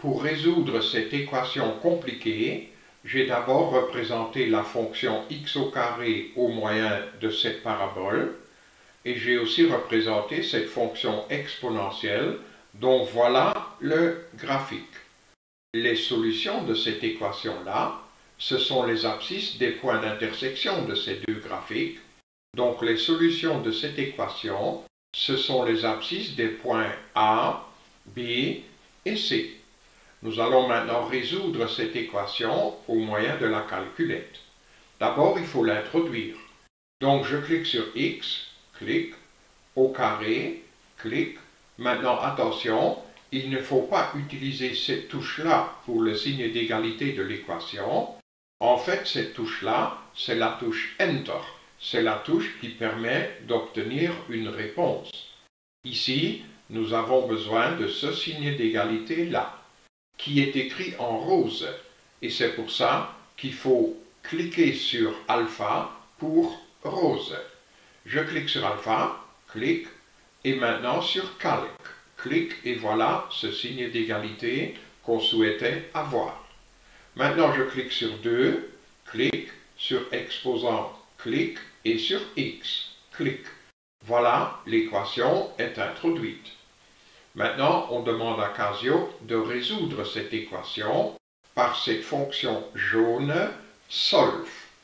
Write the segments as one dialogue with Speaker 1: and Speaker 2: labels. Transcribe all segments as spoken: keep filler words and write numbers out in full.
Speaker 1: pour résoudre cette équation compliquée, j'ai d'abord représenté la fonction x au carré au moyen de cette parabole, et j'ai aussi représenté cette fonction exponentielle, dont voilà le graphique. Les solutions de cette équation-là, ce sont les abscisses des points d'intersection de ces deux graphiques. Donc les solutions de cette équation, ce sont les abscisses des points A, B et C. Nous allons maintenant résoudre cette équation au moyen de la calculette. D'abord, il faut l'introduire. Donc je clique sur X, clic, au carré, clic. Maintenant, attention, il ne faut pas utiliser cette touche-là pour le signe d'égalité de l'équation. En fait, cette touche-là, c'est la touche Enter. C'est la touche qui permet d'obtenir une réponse. Ici, nous avons besoin de ce signe d'égalité-là, qui est écrit en rose. Et c'est pour ça qu'il faut cliquer sur alpha pour rose. Je clique sur alpha, clic, et maintenant sur calque. Clic, et voilà ce signe d'égalité qu'on souhaitait avoir. Maintenant, je clique sur deux, clic, sur exposant, clic, et sur X, clic. Voilà, l'équation est introduite. Maintenant, on demande à Casio de résoudre cette équation par cette fonction jaune solve.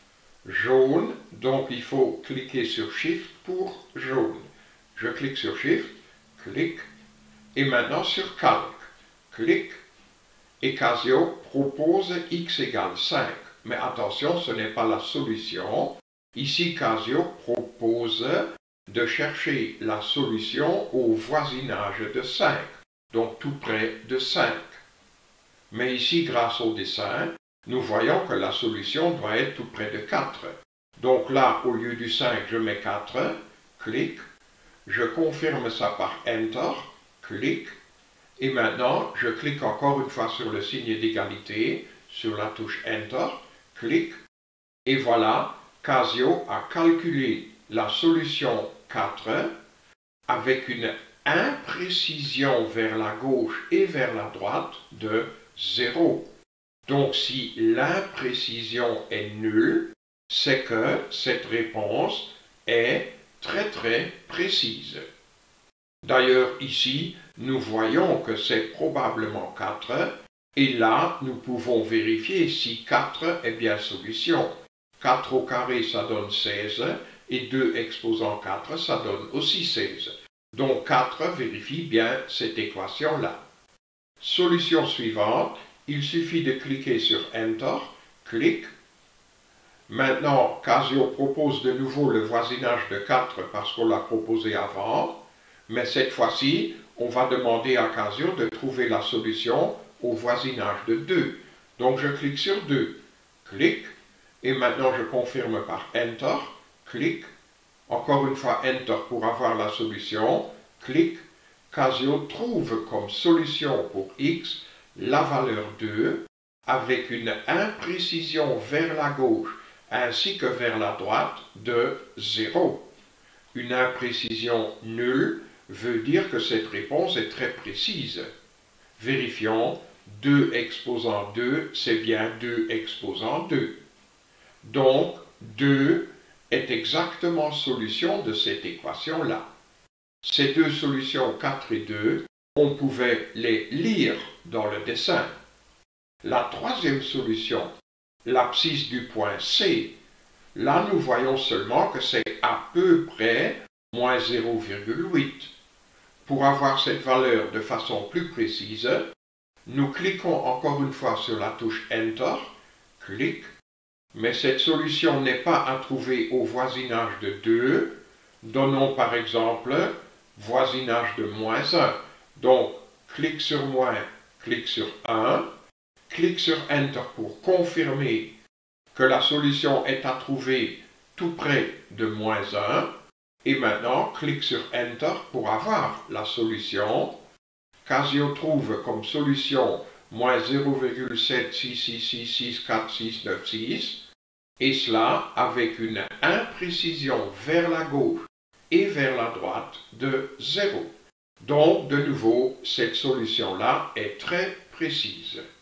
Speaker 1: Jaune, donc il faut cliquer sur Shift pour jaune. Je clique sur Shift, clic, et maintenant sur calque, clic, et Casio propose x égale cinq. Mais attention, ce n'est pas la solution. Ici, Casio propose de chercher la solution au voisinage de cinq, donc tout près de cinq. Mais ici, grâce au dessin, nous voyons que la solution doit être tout près de quatre. Donc là, au lieu du cinq, je mets quatre, clic, je confirme ça par Enter, clic, et maintenant, je clique encore une fois sur le signe d'égalité, sur la touche Enter, clic, et voilà, Casio a calculé la solution quatre avec une imprécision vers la gauche et vers la droite de zéro. Donc si l'imprécision est nulle, c'est que cette réponse est très très précise. D'ailleurs ici, nous voyons que c'est probablement quatre, et là nous pouvons vérifier si quatre est bien solution. quatre au carré ça donne seize, et deux exposant quatre ça donne aussi seize. Donc quatre vérifie bien cette équation-là. Solution suivante, il suffit de cliquer sur Enter, clic. Maintenant, Casio propose de nouveau le voisinage de quatre parce qu'on l'a proposé avant, mais cette fois-ci, on va demander à Casio de trouver la solution au voisinage de deux. Donc je clique sur deux, clic, et maintenant je confirme par Enter, clic, encore une fois Enter pour avoir la solution, clic, Casio trouve comme solution pour x la valeur deux avec une imprécision vers la gauche ainsi que vers la droite de zéro. Une imprécision nulle veut dire que cette réponse est très précise. Vérifions, deux exposant deux, c'est bien deux exposant deux. Donc, deux est exactement solution de cette équation-là. Ces deux solutions quatre et deux, on pouvait les lire dans le dessin. La troisième solution, l'abscisse du point C, là nous voyons seulement que c'est à peu près moins zéro virgule huit. Pour avoir cette valeur de façon plus précise, nous cliquons encore une fois sur la touche Enter, clic, mais cette solution n'est pas à trouver au voisinage de deux. Donnons par exemple voisinage de moins un. Donc, clic sur moins, clic sur un, clic sur Enter pour confirmer que la solution est à trouver tout près de moins un. Et maintenant, clic sur Enter pour avoir la solution. Casio trouve comme solution moins zéro virgule sept six six six six quatre six neuf six, et cela avec une imprécision vers la gauche et vers la droite de zéro. Donc, de nouveau, cette solution-là est très précise.